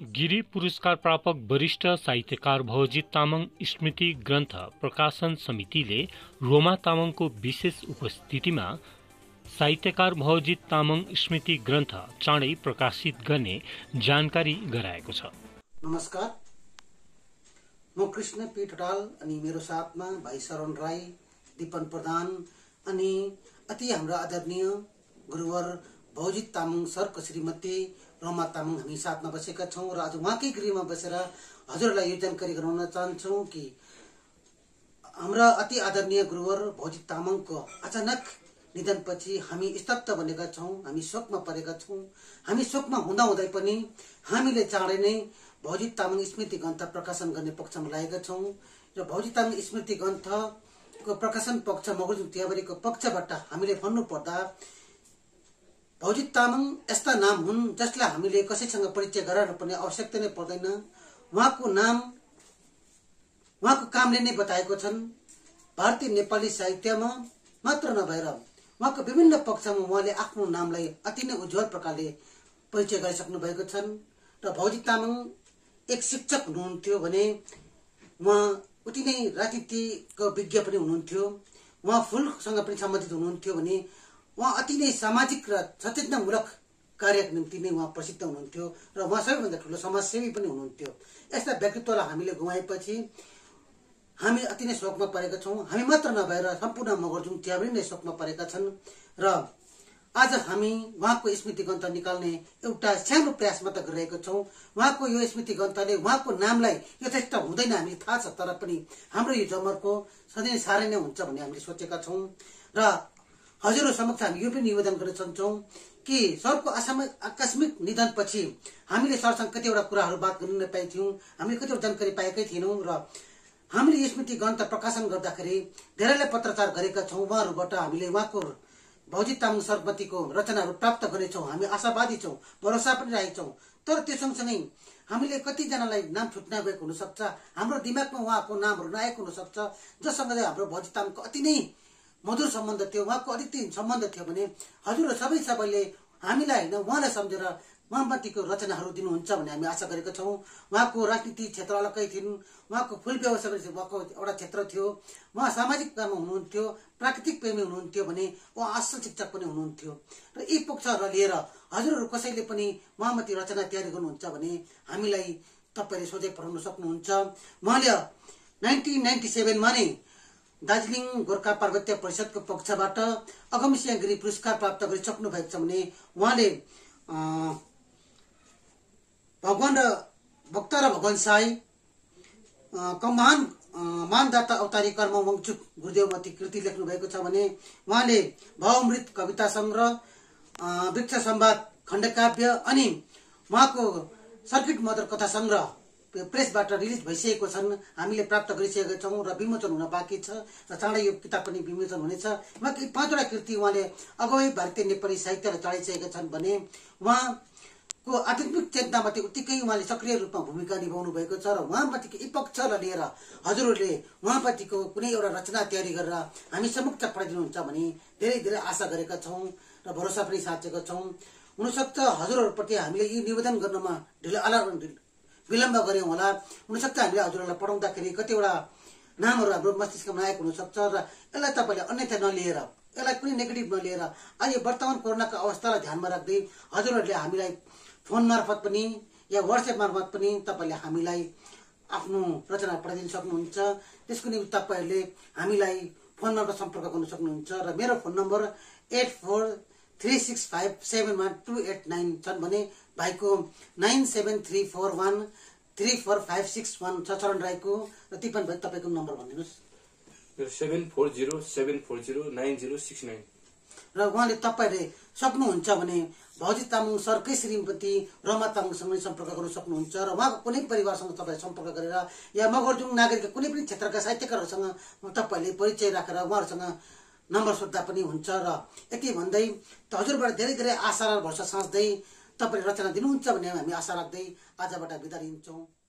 गिरी पुरस्कार प्रापक वरिष्ठ साहित्यकार भवजित तामाङ स्मृति ग्रन्थ प्रकाशन समितिले रोमा तामाङको विशेष उपस्थितिमा साहित्यकार भवजित तामाङ स्मृति ग्रन्थ चाँडै प्रकाशित गर्ने जानकारी गराएको छ। नमस्कार, म कृष्ण पी ठटाल अनि मेरो साथमा भाइ शरण राई, दीपन प्रधान अनि अति हाम्रा आदरणीय गुरुवर भवजित तामाङ सरको श्रीमती रोमा तामाङ हामी साथमा बसेका छौं र आज उहाँकै गृहमा बसेर हजुरलाई यो जानकारी गराउन चाहन्छौं कि हाम्रा अति आदरणीय गुरुवर भवजित तामाङको अचानक निधनपछि हामी स्तब्ध बनेका छौं, हामी शोकमा परेका छौं। हामी शोकमा हुँदाहुँदै पनि हामीले चाँडै नै भवजित तामाङ स्मृति ग्रन्थ प्रकाशन गर्ने पक्षमा लागेका छौं र भवजित तामाङ स्मृति ग्रन्थको प्रकाशन पक्ष मगरजुङ तिहाबारीको पक्षबाट हामीले भन्नुपर्दा भवजित तामाङ यस्ता नाम हुन् जसलाई हामीले कसैसँग परिचय गराउन पर्ने आवश्यकता नै पर्दैन। उहाँको नाम उहाँको कामले नै बताएको छन्। भारतीय नेपाली साहित्यमा मात्र नभएर उहाँको विभिन्न पक्षमा उहाँले आफ्नो नामलाई अति नै उज्जवल प्रकारले परिचय गरिसक्नु भएको छन् र भवजित तामाङ एक शिक्षक हुनुहुन्थ्यो भने उहाँ उति नै राजनीतिको विज्ञ पनि हुनुहुन्थ्यो। उहाँ फुलसँग पनि सम्बन्धित हुनुहुन्थ्यो भने उहाँ अति नै सामाजिक र सचेतनामूलक कार्यको निम्ति नै उहाँ प्रसिद्ध हुनुहुन्थ्यो र उहाँ सबैभन्दा ठुलो समाजसेवी पनि हुनुहुन्थ्यो। यस्ता व्यक्तित्वलाई हामीले गुमाएपछि हामी अति नै शोकमा परेका छौं। हामी मात्र नभएर सम्पूर्ण मगरजुङ तिहाबारी नै शोकमा परेका छन् र आज हामी उहाँको स्मृति ग्रन्थ निकाल्ने एउटा सानो प्रयास मात्र गरिरहेका छौं। उहाँको यो स्मृति ग्रन्थले उहाँको नामलाई यथेष्ट हुँदैन हामी थाहा छ, तर पनि हाम्रो यो जमर्को सधैँ साह्रै नै हुन्छ भन्ने हामीले सोचेका छौं र हजुरहरू समक्ष हामी यो पनि निवेदन गर्न चाहन्छौं कि सरको आकस्मिक निधनपछि हामीले सरसँग कतिवटा कुराहरू बात गर्न नपाएका थियौं, हामीले कतिवटा जानकारी पाएकै थिएनौं र हामीले स्मृति ग्रन्थ प्रकाशन गर्दाखेरि धेरैलाई पत्रचार गरेका छौं। उहाँहरूबाट हामीले उहाँको भवजित तामाङ सरमतीको रचनाहरू प्राप्त गर्नेछौं। हामी आशावादी छौं, भरोसा पनि राखेका छौं। तर त्यो सँगसँगै हामीले कतिजनालाई नाम छुट्न गएको हुन सक्छ, हाम्रो दिमागमा उहाँको नामहरू नआएको हुन सक्छ जससँग हाम्रो भवजित तामाङको अति नै मधुर सम्बन्ध थियो, उहाँको अतिथि सम्बन्ध थियो भने हजुरहरू सबैले हामीलाई होइन उहाँलाई सम्झेर उहाँमाथिको रचनाहरू दिनुहुन्छ भन्ने हामी आशा गरेका छौं। उहाँको राजनीति क्षेत्र अलग्गै थिइन्, उहाँको फूल व्यवसाय उहाँको एउटा क्षेत्र थियो, उहाँ सामाजिक काममा हुनुहुन्थ्यो, प्राकृतिक प्रेमी हुनुहुन्थ्यो भने उहाँ असल शिक्षक पनि हुनुहुन्थ्यो र यी पक्षहरूलाई लिएर हजुरहरू कसैले पनि उहाँमाथि रचना तयारी गर्नुहुन्छ भने हामीलाई तपाईले सोझै पठाउन सक्नुहुन्छ। उहाँले 1997 मा नै दार्जिलिङ गोर्खा पार्वत्य परिषदको पक्षबाट अगमसिंह गिरी पुरस्कार प्राप्त गरिसक्नु भएको छ भने उहाँले भगवान र भक्त र भगवान साई कमान मानदाता अवतारी कर्म वंचुक गुरुदेवमती कृति लेख्नु भएको छ भने उहाँले भावमृत कविता संग्रह, वृक्ष संवाद खण्डकाव्य अनि उहाँको सर्किट मदर कथा संग्रह प्रेसबाट रिलिज भइसकेको छन्। हामीले प्राप्त गरिसकेका छौं र विमोचन हुन बाँकी छ र चाँडै यो किताब पनि विमोचन हुनेछ। उहाँको 5वटा कृति उहाँले अगवै भारतीय नेपाली साहित्यलाई चढाइसकेका छन् भने उहाँको आध्यात्मिक चेतनामाथि उत्तिकै उहाँले सक्रिय रूपमा भूमिका निभाउनु भएको छ र उहाँमाथिको यी पक्षलाई लिएर हजुरहरूले उहाँमाथिको कुनै एउटा रचना तयारी गरेर हामी समक्ष पठाइदिनुहुन्छ भने धेरै धेरै आशा गरेका छौं र भरोसा पनि साचेका छौं। हुनसक्छ हजुरहरूप्रति हामीले यी निवेदन गर्नमा विलम्ब गर्यौं होला, हुनसक्छ हामीले हजुरहरूलाई पढाउँदाखेरि कतिवटा नामहरू हाम्रो मस्तिष्कमा आएको हुनसक्छ र यसलाई तपाईँले अन्यथा नलिएर, यसलाई कुनै नेगेटिभ नलिएर अहिले वर्तमान कोरोनाको अवस्थालाई ध्यानमा राख्दै हजुरहरूले हामीलाई फोन मार्फत पनि या व्हाट्सएप मार्फत पनि तपाईँले हामीलाई आफ्नो रचना पठाइदिन सक्नुहुन्छ। त्यसको निम्ति तपाईँहरूले हामीलाई फोन मार्फत सम्पर्क गर्न सक्नुहुन्छ र मेरो फोन नम्बर 8436571289 छन् भने भाइको 9734134561 छ चरण राईको र तिपन भाइ तपाईको नम्बर भनिदिनुस्। 7407409069 र उहाँले तपाईले सक्नुहुन्छ भने भवजित तामाङ सरकै श्रीमती रोमा तामाङसँग सम्पर्क गर्न सक्नुहुन्छ र उहाँको कुनै परिवारसँग तपाईले सम्पर्क गरेर या मगरजुङ नागरिकका कुनै पनि क्षेत्रका साहित्यकारहरूसँग तपाईले परिचय राखेर उहाँहरूसँग नम्बर सोध्दा पनि हुन्छ र यति भन्दै हजुरबाट धेरै धेरै आशा र भरोसा साँच्दै तपाईले रचना दिनुहुन्छ भन्ने हामी आशा राख्दै आजबाट बिदा लिन्छौं।